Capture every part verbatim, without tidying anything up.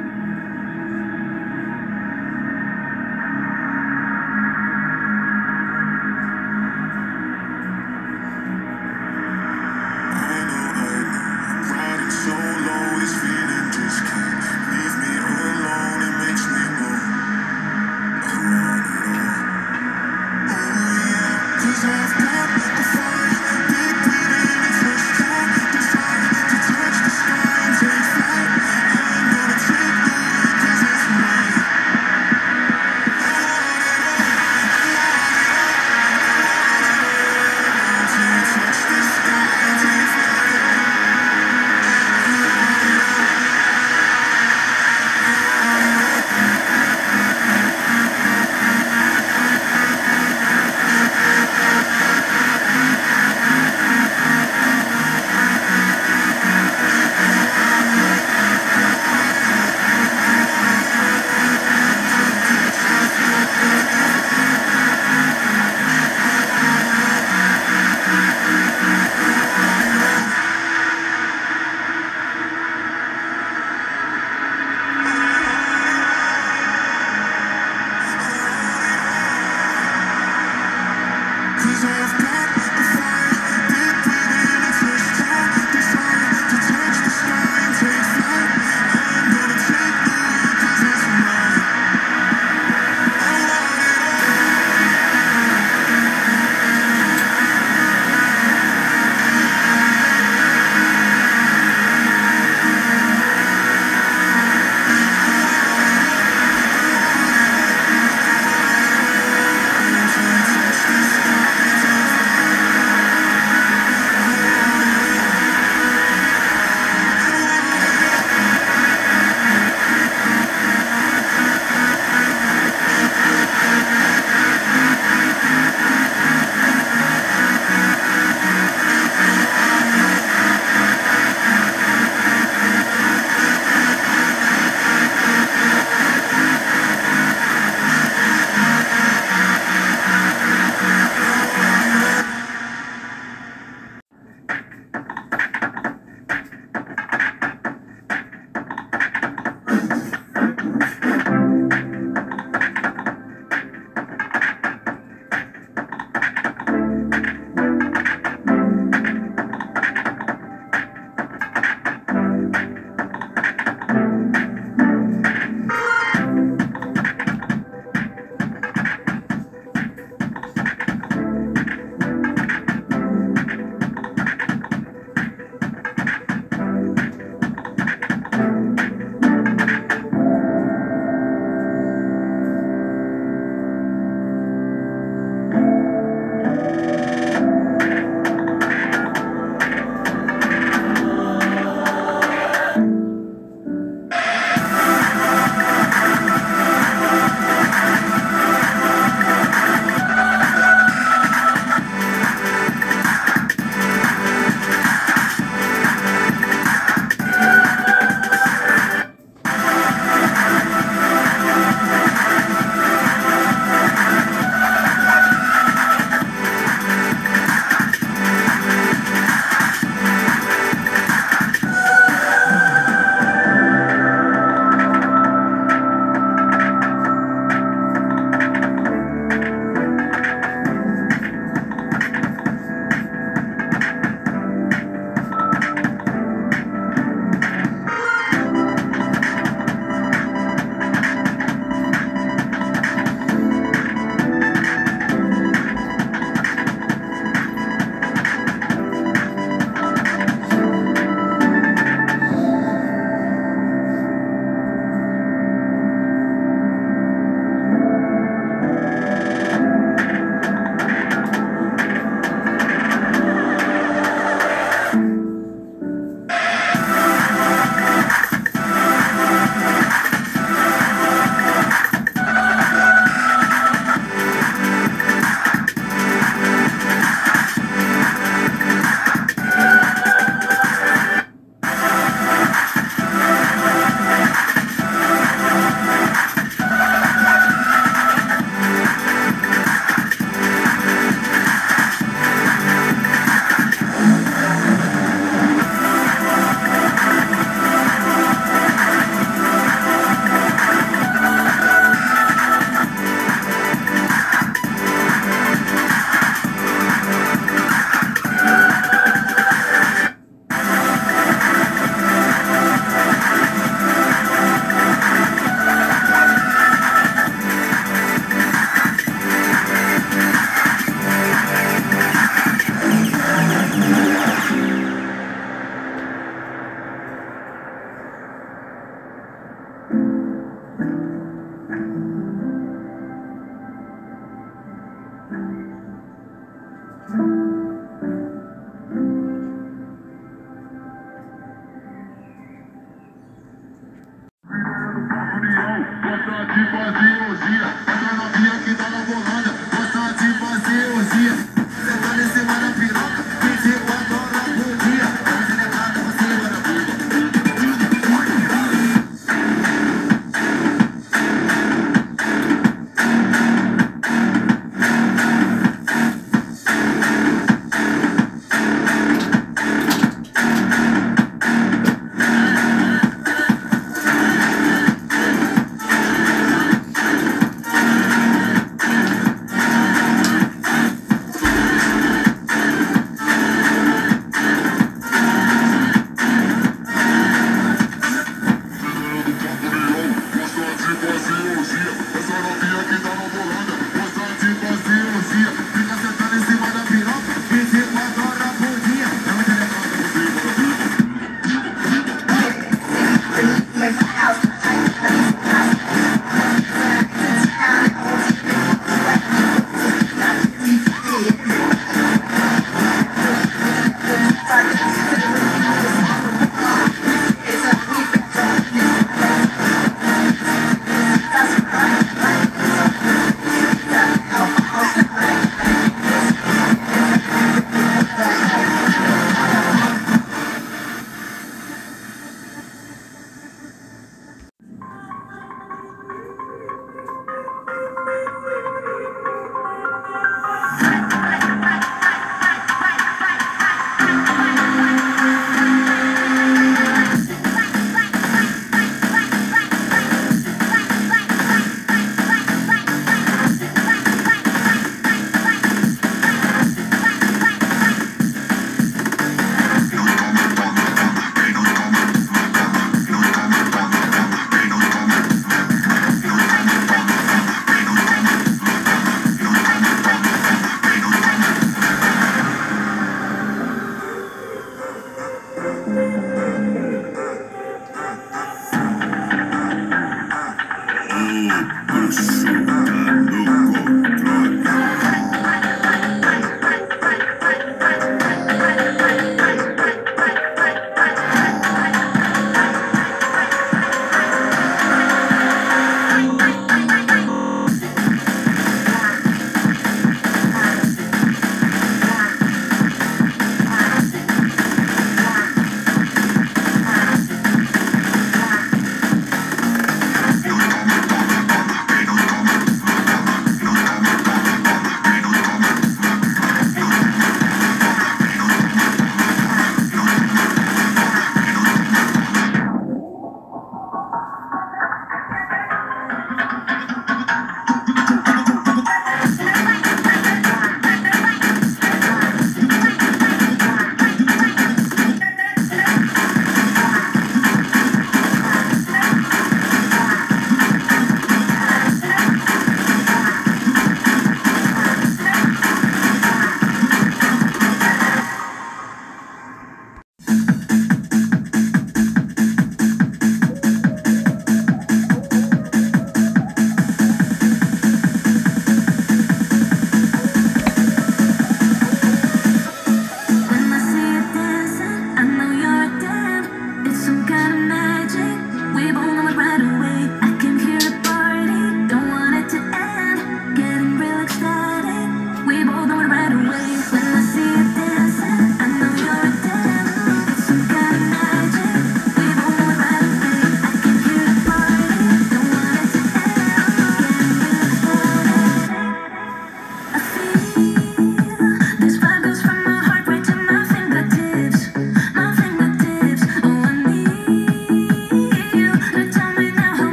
Take de fazer orgia, essa novinha que tá na bolada, gosta de fazer orgia. Você tá em cima da piroca, vinte e quatro horas por dia. Você deitado por cima da puta.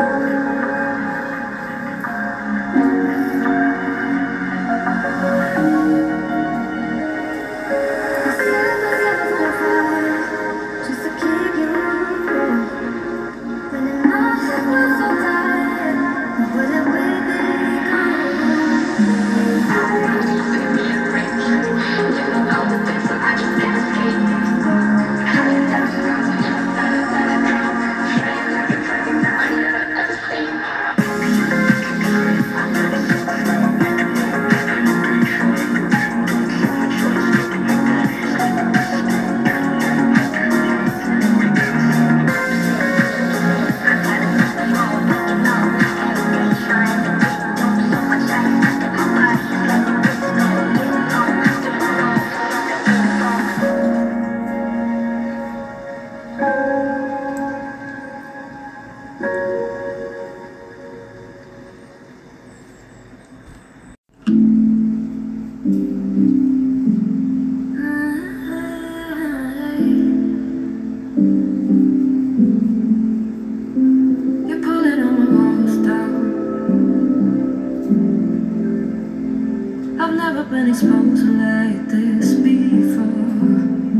been exposed like this before.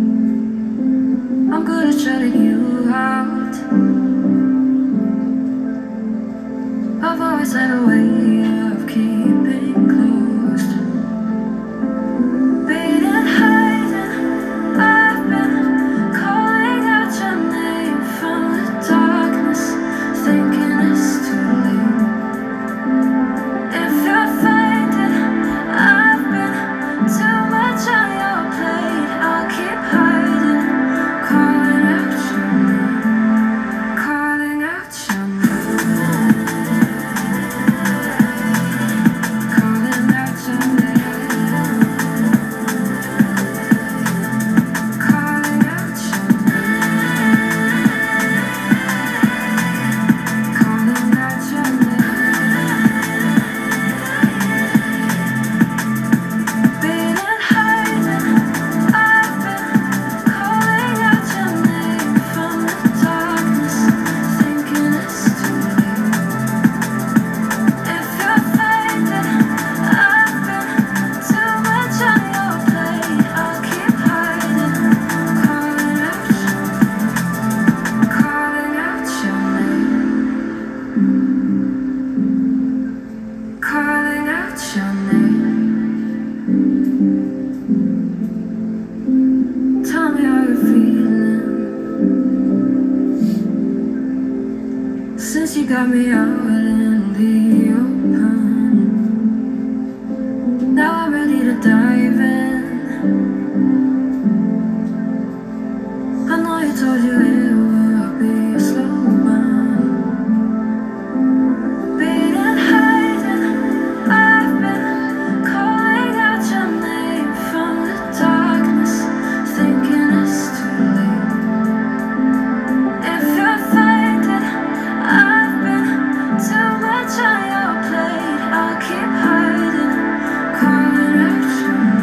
I'm good at shutting you out. I've always had a way of keeping closed. Being hiding, I've been calling out your name from the darkness, thinking it's too late. If you're fading, I've been too much on your plate. I'll keep hiding, calling out your name, calling out your name, calling out your name, calling out your name, calling out your name. Being hiding, I've been calling out your name from the darkness, thinking it's too late. If you're fading, I've been too much on your plate. I'll keep hiding, calling out your, calling out your name, calling out your name. Tell me how you're feeling since you got me out in the open. Now I'm ready to dive in. I know you told you it would be a slow burn. Being hiding, I've been calling out your name from the darkness, thinking it's too late. If you're fading, I've been too much on your plate. I'll keep hiding, calling out your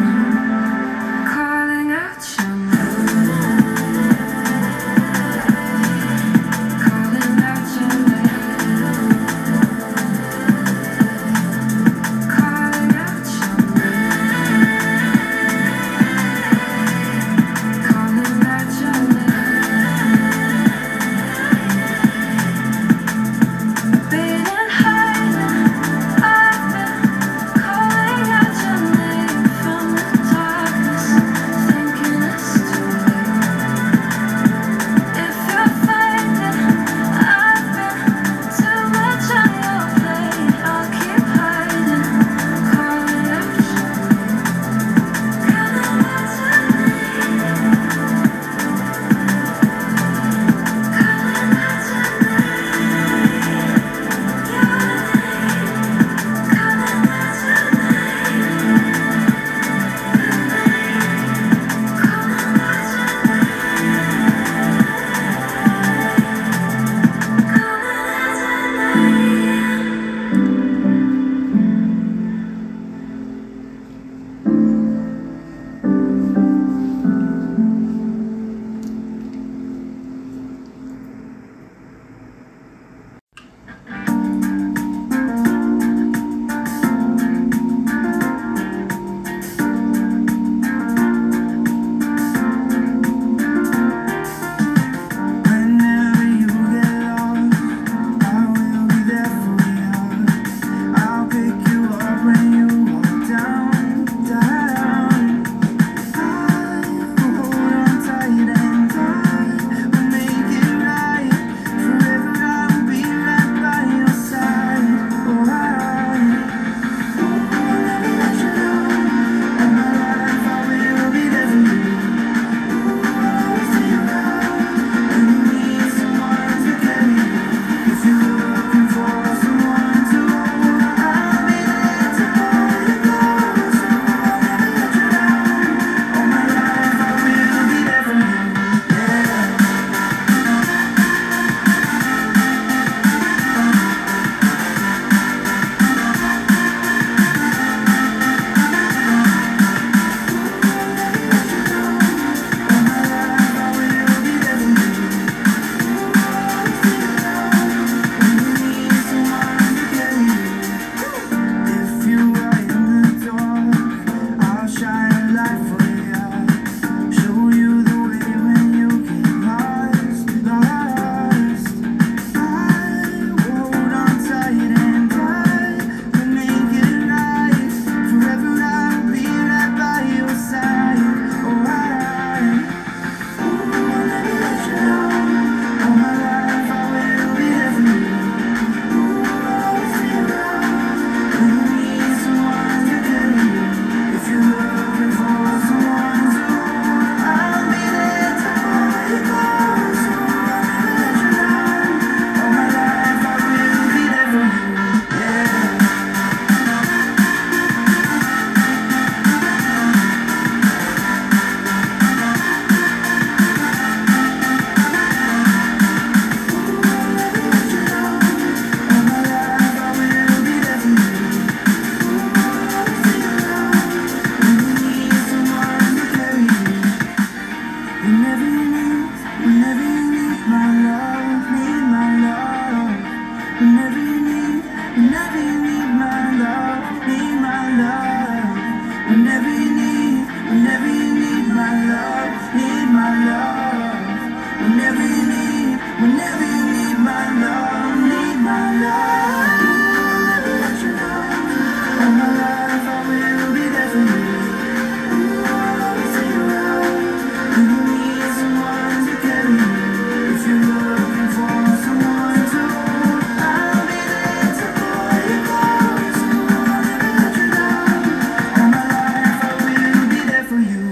whenever you need, whenever you need my love, need my love. Whenever you need, whenever you need my love, need my love. Whenever you need, whenever you need my love, need my love. I'll never let you down. All my life I will be there for you. I'll always stay around. When you need someone to carry you, if you're looking for someone to hold, I'll be there to pull you close. I'll never let you down. All my life I will be there for you.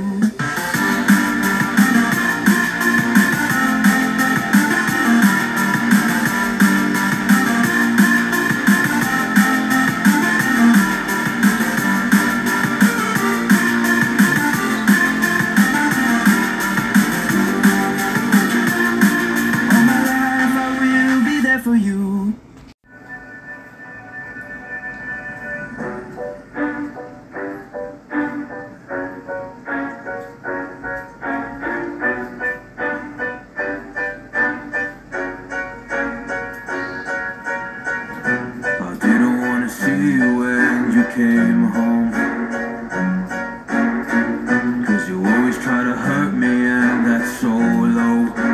All my life I will be there for you. I didn't wanna see you when you came home, 'cause you always try to hurt me and that's so low.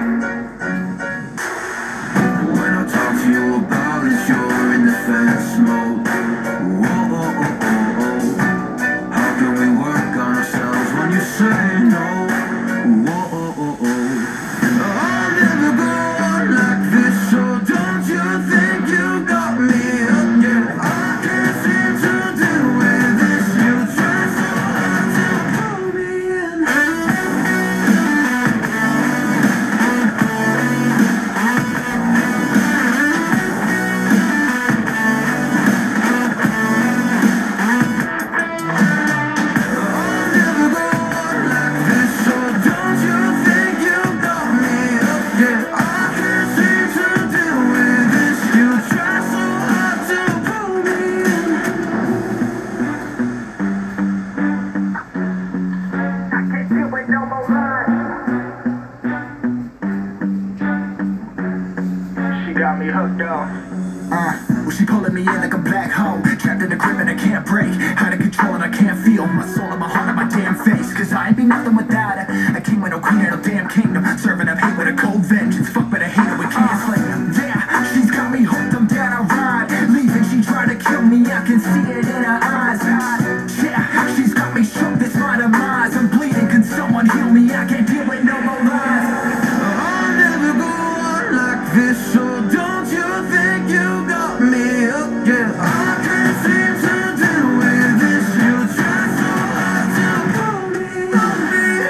When I talk to you about it, you're in defense mode. Whoa, oh, oh, oh, oh. How can we work on ourselves when you say no? Whoa, oh, oh, oh. I'll never go on like this, so don't you think you got me again? I can't seem to deal with this. You try so hard to pull me in. I'll never go on like this, so don't you think you got me again? I can't seem to deal with this. You try so hard to pull me in. I can't deal with no more lies. She got me hooked up. Uh, well, she pulling me in like a black hole, trapped in a grip and I can't break. Out of control and I can't feel my soul and my heart and my damn face. 'Cause I ain't be nothing without her. I came with no queen and no damn kingdom, serving up hate with a cold vengeance. Fuck, but I hate her, we can't slay her. Yeah, she's got me hooked, I'm down, I ride. Leaving, she tried to kill me, I can see it in her eyes. Yeah, she's got me shook, this my demise. I'm bleeding, can someone heal me? I can't deal with no more lies. I'll never go on like this, so don't you think you got me again? I can't seem to deal with this. You try so hard to pull me, pull me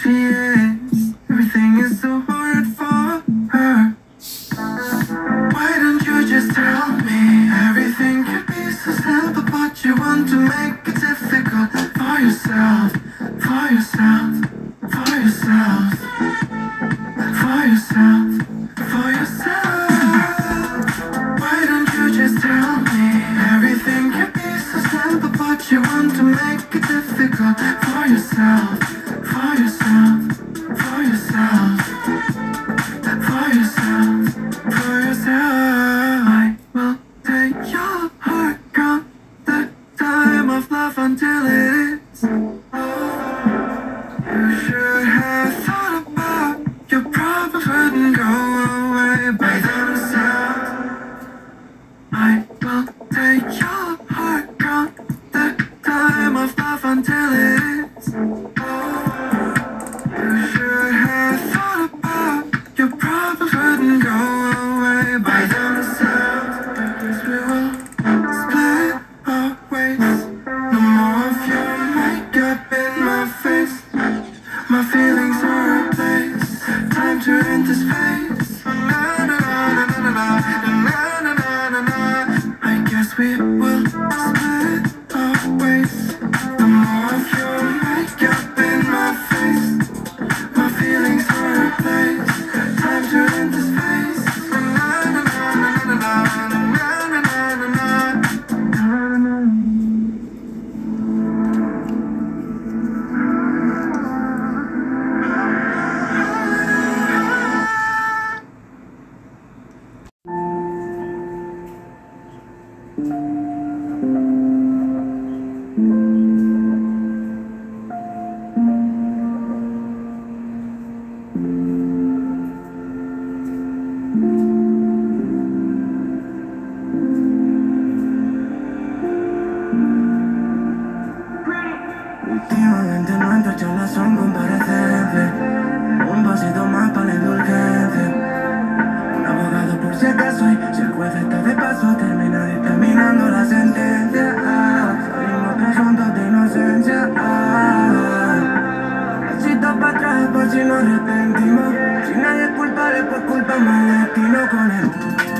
she is. Everything is so hard for her. Why don't you just tell me? Everything could be so simple, but you want to make it difficult for yourself, for yourself, for yourself, for yourself, for yourself. Why don't you just tell me? Everything could be so simple, but you want to make it difficult for yourself, for yourself, for yourself, for yourself, for yourself. I will take your heart from the time of love until it is. You should have thought about your problems wouldn't go away by themselves. I will take your heart from the time of love until it is. You should have thought about your problems wouldn't go away by themselves. Because we will split our ways. No more of your makeup in my face. My feelings are replaced. Time to enter space. Na na na na na na na na na na na. I guess we will split our ways. No more of your makeup in my face. My feelings are replaced. Time to enter space. Na na na na na na na na na na na. Últimamente nuestras charlas son comparecencias. Un vasito más para la indulgencia. Un abogado por si acaso y si el juez está de paso termina dictaminando la sentencia. Ah, salimos presuntos de inocencia. Ah, pasito para atrás por si nos arrepentimos. Si nadie es culpable pues culpamos al destino con él.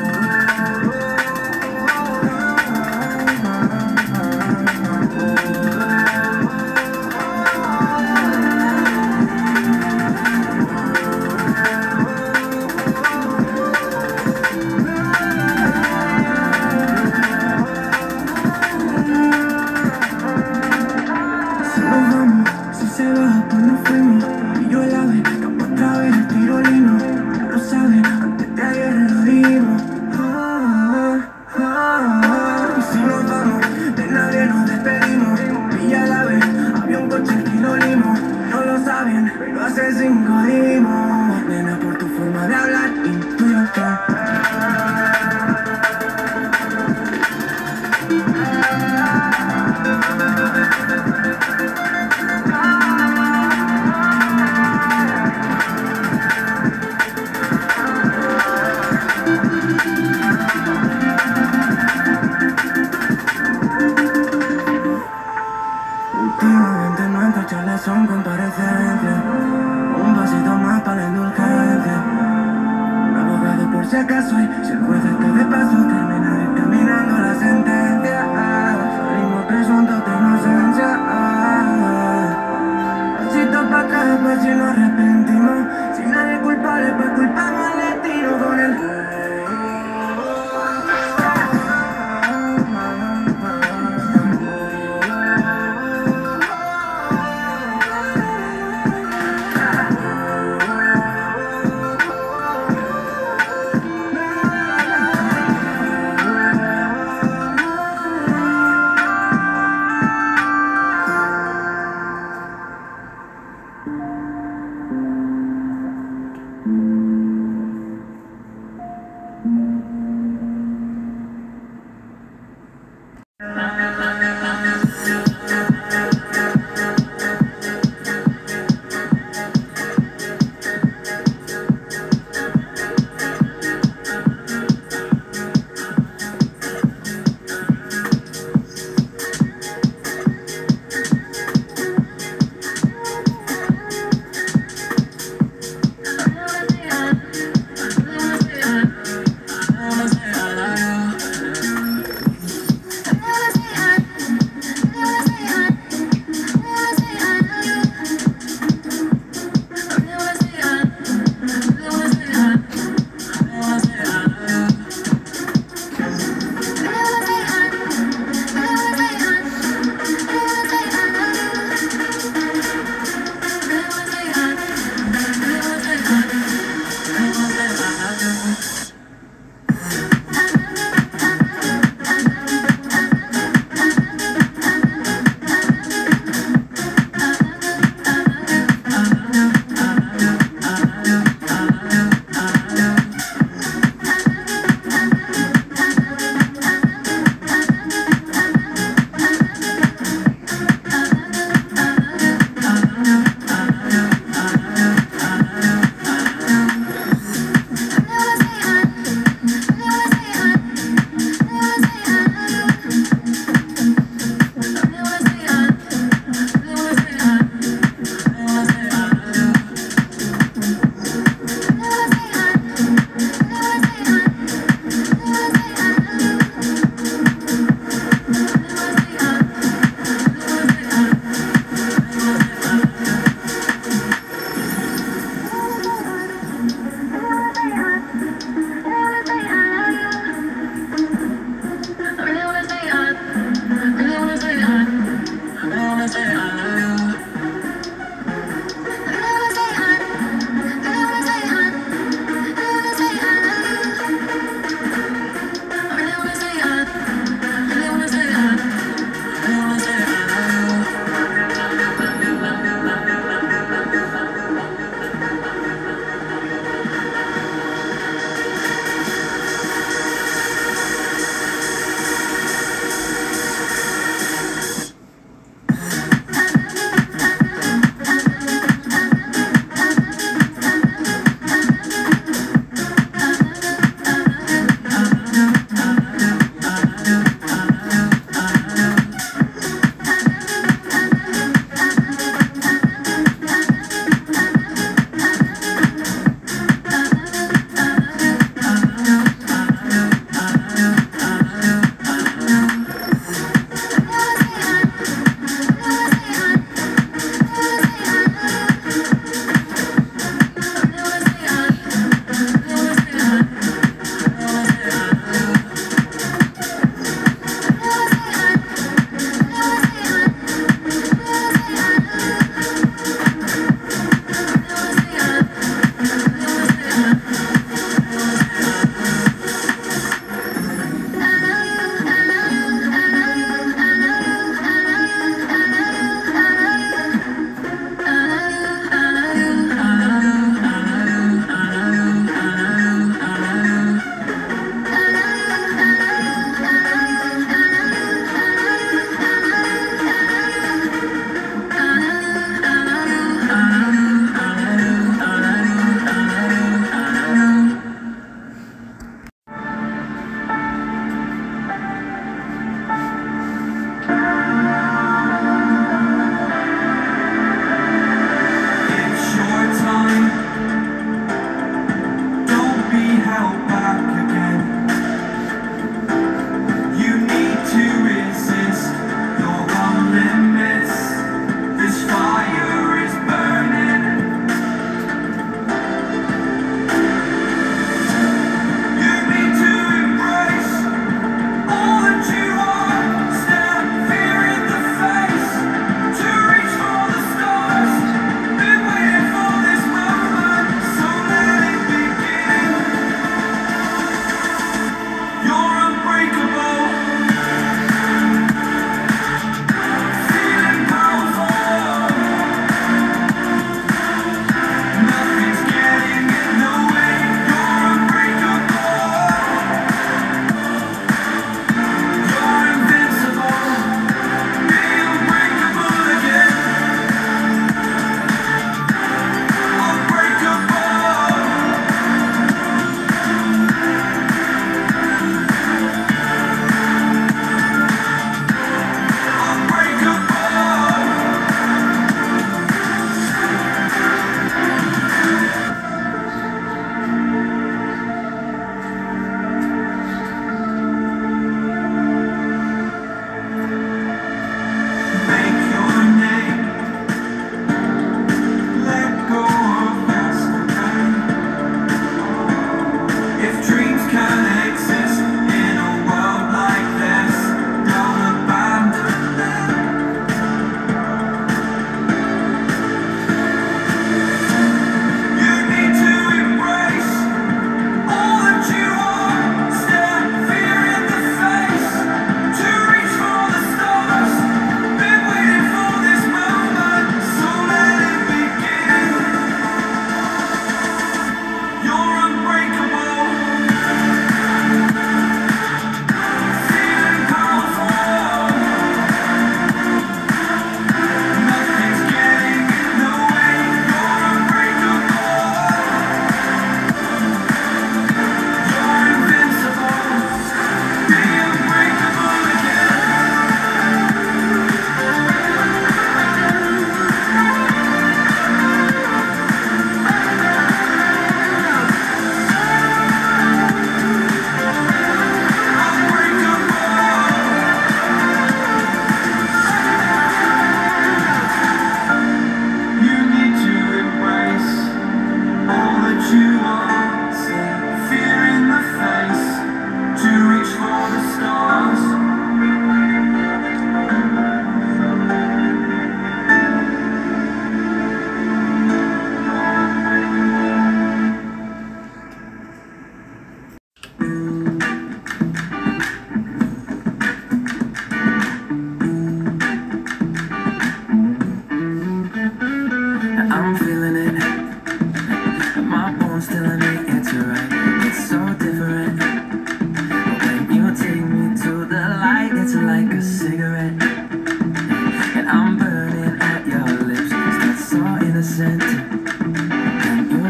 Pero hace cinco dimos. Pena por tu forma de hablar, intuyo que últimamente nuestras charlas son comparecencias. Un vasito más para la indulgencia. Un abogado por si acaso y si el juez está de paso termina dictaminando la sentencia. Ah, salimos presuntos de inocencia. Ah, pasito para atrás pues si nos arrepentimos. Si nadie es culpable pues culpamos al destino con el Mm-hmm.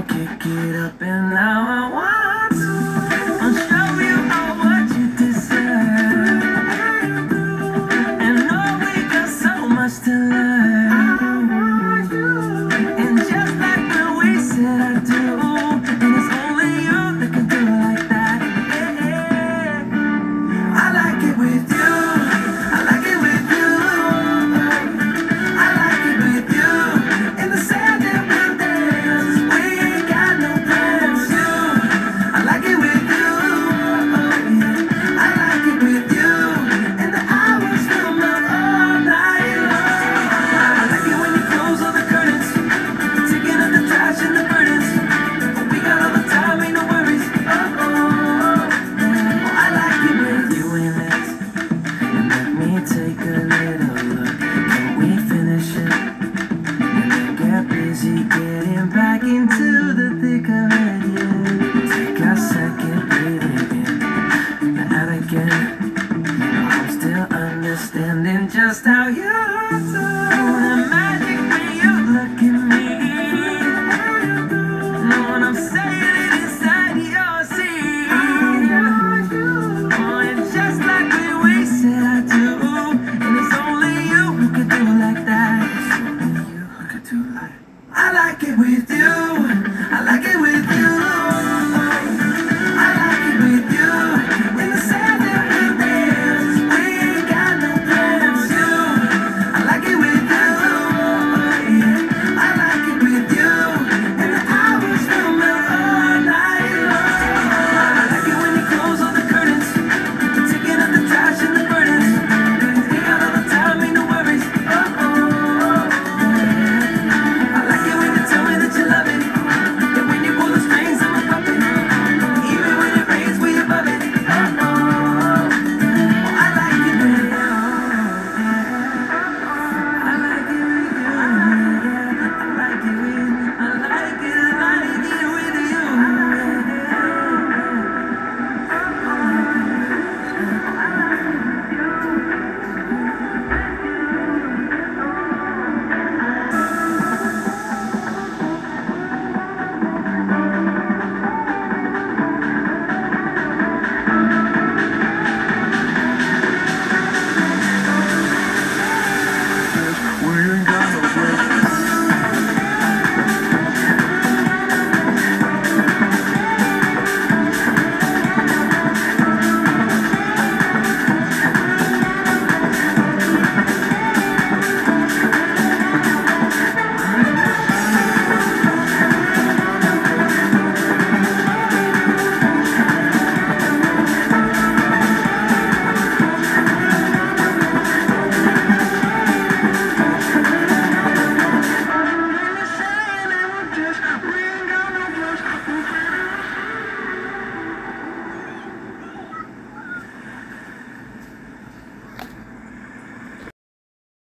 kick it up and now I want